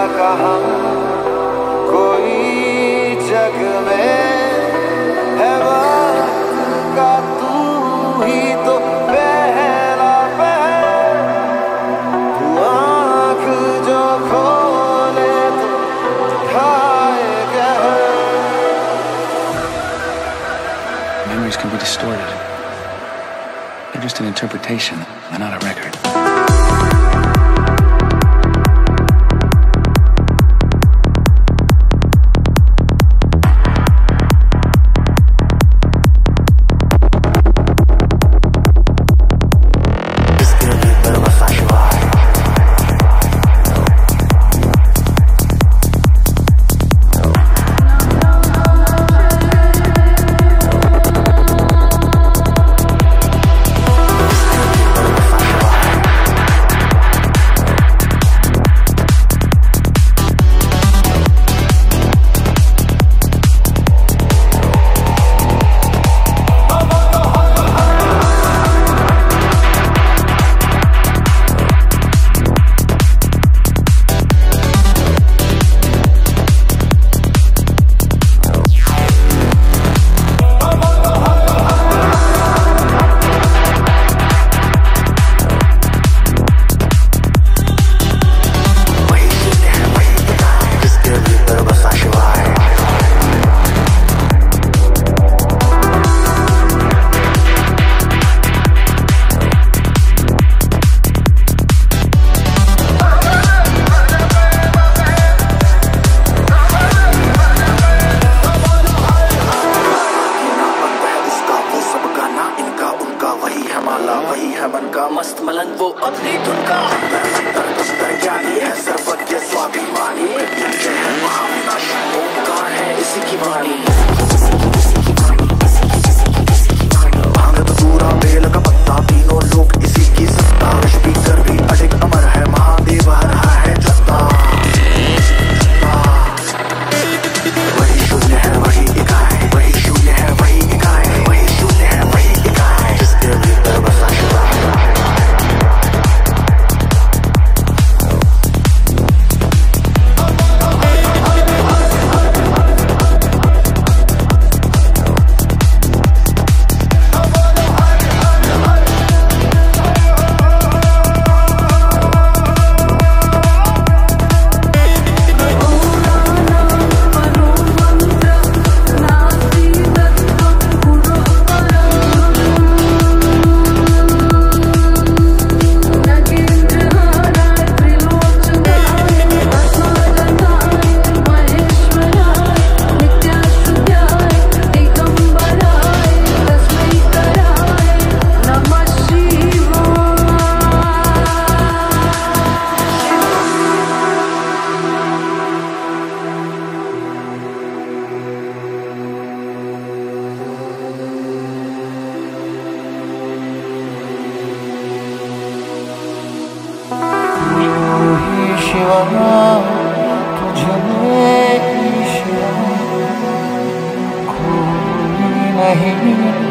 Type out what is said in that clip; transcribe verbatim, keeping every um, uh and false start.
कहाँ कोई जग में है वक्त का तू ही तो पहला पहर। तू आँख जो खोले तो खाए कहर। Memories can be distorted. They're just an interpretation. They're not a record. मस्त मलंग वो अपनी धुन का ज्ञानी है सर्वज्ञ स्वाभिमानी ओंकार है इसी की वाणी। भांगत पूरा बेल का पत्ता तीनों लोग इसी की सत्ता। स्पीकर भी अडिग अमर है महादेव हर रहा है जत्ता। वही शून्य है वही इकाई वही शून्य है वही इकाई वही शून्य है वही इकाई जिसके भीतर बसा शिवा। शिवा तुझमें ईश्वर कोई नहीं।